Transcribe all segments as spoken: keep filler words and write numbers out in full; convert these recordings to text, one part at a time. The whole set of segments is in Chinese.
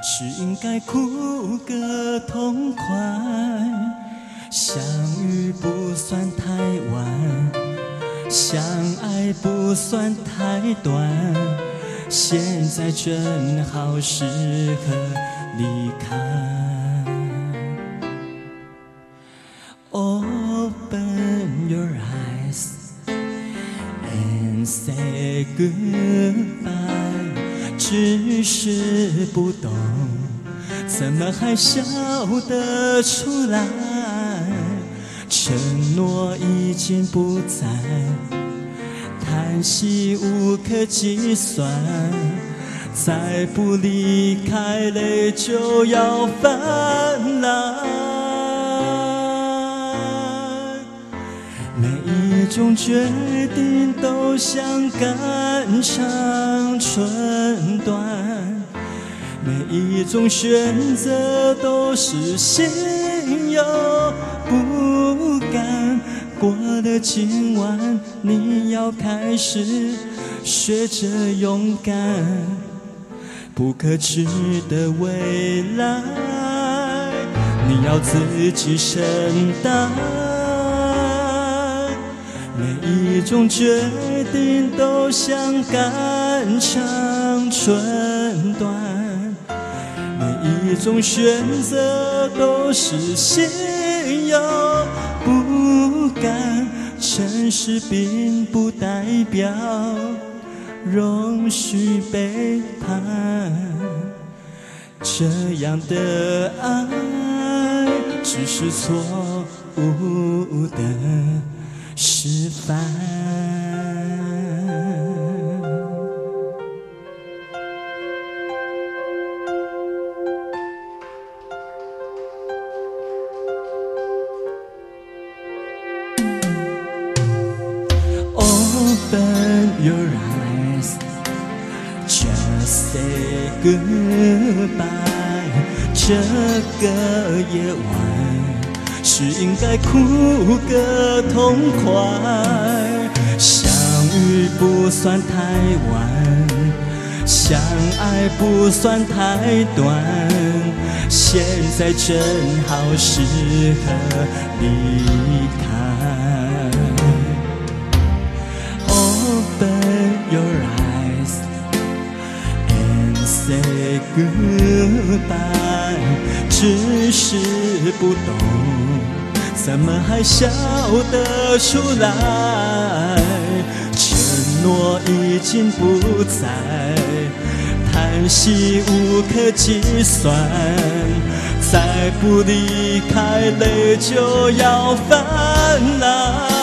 是应该哭个痛快。相遇不算太晚，相爱不算太短，现在正好适合离开。Open your eyes and say goodbye， 只是不懂，怎么还笑得出来？承诺已经不在，叹息无可计算，再不离开，泪就要泛滥。每一种决定都像肝肠寸断，每一种选择都是心有不甘。过了今晚，你要开始学着勇敢，不可知的未来，你要自己承担。每一种决定都像肝肠寸断，每一种选择都是心有不甘。诚实并不代表容许背叛，这样的爱只是错误的示范。Open your eyes, just say goodbye。 这个夜晚是应该哭个痛快，相遇不算太晚，相爱不算太短，现在正好适合离开。Open your eyes and say goodbye， 只是不懂，怎么还笑得出来？承诺已经不在，叹息无可计算，再不离开，泪就要泛滥。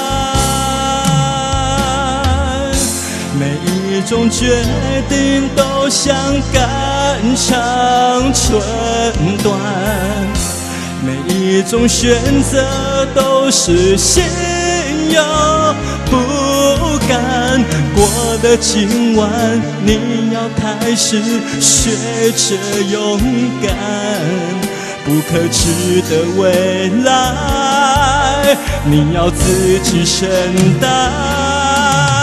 每一种决定都像肝肠寸断，每一种选择都是心有不甘。过了今晚，你要开始学着勇敢，不可知的未来，你要自己承担。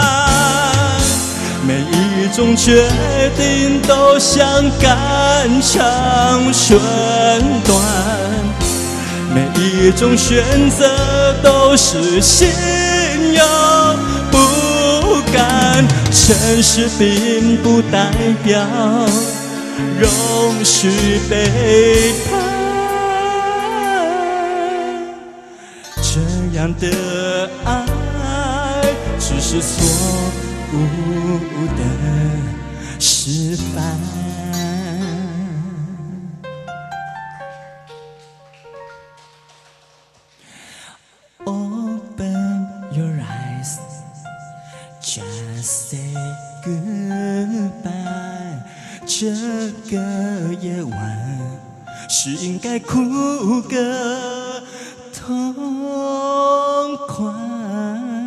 每一种决定都像肝肠寸断，每一种选择都是心有不甘。诚实并不代表容许背叛，这样的爱只是错误的示范。Open your eyes, just say goodbye。 这个夜晚是应该哭个痛快。